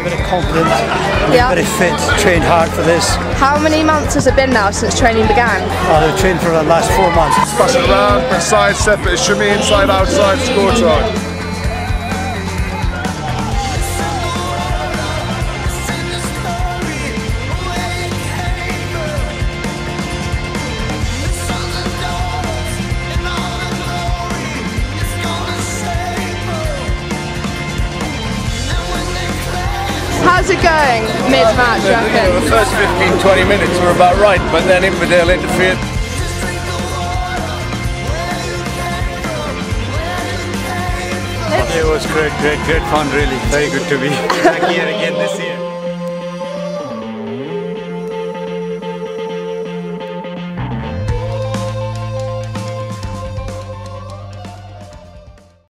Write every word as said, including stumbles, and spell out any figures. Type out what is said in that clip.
very confident, Yeah. very fit, trained hard for this. How many months has it been now since training began? Uh, they've trained for the last four months. Pass it around, inside, step it, shimmy inside, outside, score time. How's it going mid-match, you reckon? The first fifteen twenty minutes were about right, but then Inverdale interfered. It was great, great, great fun really. Very good to be back here again this year.